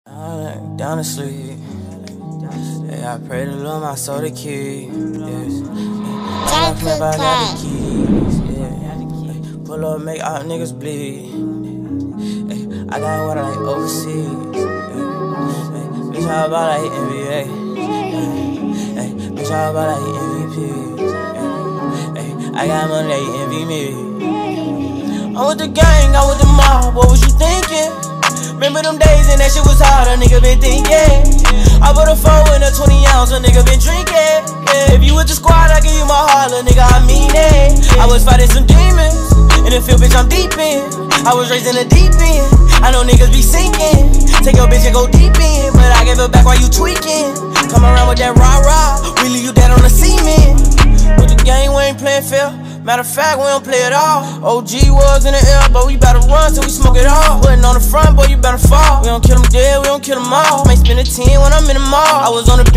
Down to sleep. Yeah, I pray to Lord my soul to keep. Yes. I can't buy the keys. Yeah. Pull up, make all niggas bleed. Ay, I got water like overseas. Ay, bitch, how about like NBA? Ay, bitch, how about like MVP? Ay, I got money, they envy me. I'm with the gang, I'm with the mob. What was you thinking? Remember them days and that shit was hard, a nigga been thinking. I put a 4 in a 20 ounce, a nigga been drinking. Yeah. If you with the squad, I give you my heart, little nigga, I mean it. I was fighting some demons, in the field, bitch, I'm deep in. I was raised in the deep end, I know niggas be sinking. Take your bitch and go deep in, but I gave it back while you tweaking. Come around with that rah-rah, we leave you dead on the cement. With the game, we ain't playing fair. Matter of fact, we don't play it all. OG was in the air, but we bout to run till we smoke it all. Putting on the front, boy, you better fall. We don't kill them dead, we don't kill them all. Might spend a 10 when I'm in the mall. I was on the